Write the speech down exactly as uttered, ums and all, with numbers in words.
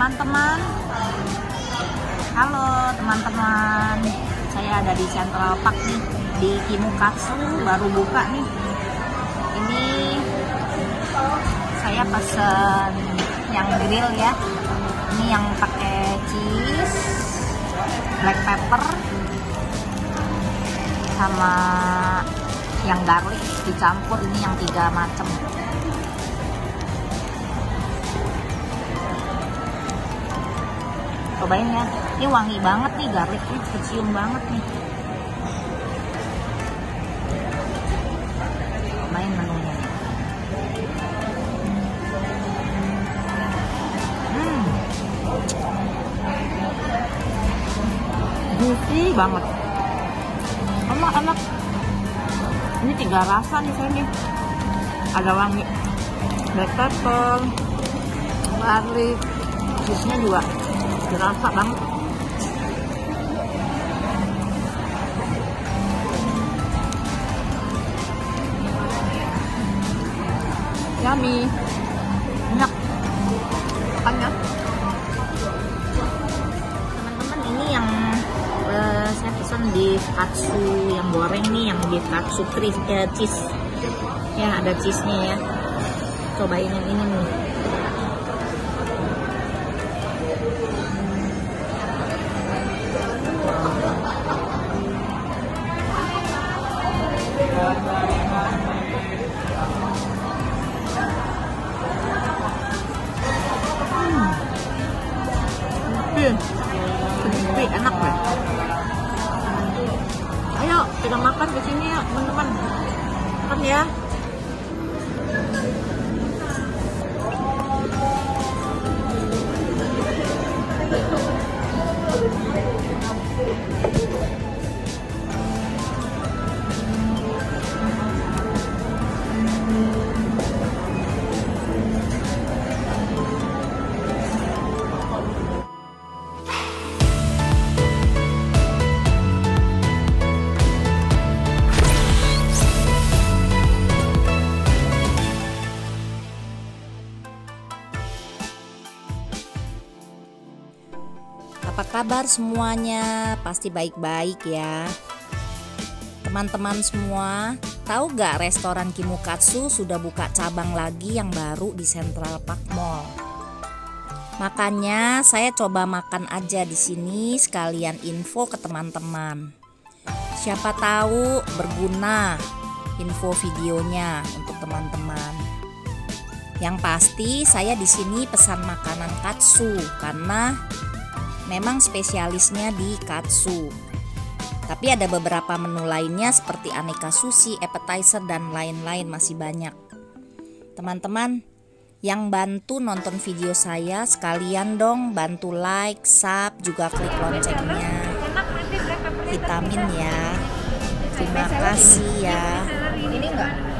teman-teman. Halo teman-teman, saya ada di Central Park nih, di Kimukatsu, baru buka nih. Ini saya pesen yang grill ya. Ini yang pakai cheese, black pepper, sama yang garlic dicampur. Ini yang tiga macam. Cobain ya, ini wangi banget nih, garlicnya kecium banget nih. Cobain menunya. Hmm, juicy banget, enak-enak. Ini tiga rasa nih saya nih. Ada wangi black pepper, garlic, cheese-nya juga terasa banget. Yummy, enak makannya. Teman-teman, ini yang uh, saya pesan di katsu yang goreng nih, yang di katsu uh, cheese ya, ada cheese-nya ya. Cobain yang ini nih. Crispy, enak ya. Ayo kita makan di sini ya teman-teman. Makan ya. Apa kabar semuanya? Pasti baik-baik ya. Teman-teman semua, tahu gak restoran Kimukatsu sudah buka cabang lagi yang baru di Central Park Mall. Makanya saya coba makan aja di sini sekalian info ke teman-teman. Siapa tahu berguna info videonya untuk teman-teman. Yang pasti saya di sini pesan makanan katsu karena memang spesialisnya di katsu. Tapi ada beberapa menu lainnya seperti aneka sushi, appetizer, dan lain-lain, masih banyak. Teman-teman yang bantu nonton video saya, sekalian dong bantu like, sub, juga klik loncengnya. Vitamin ya. Terima kasih ya. Ini enggak?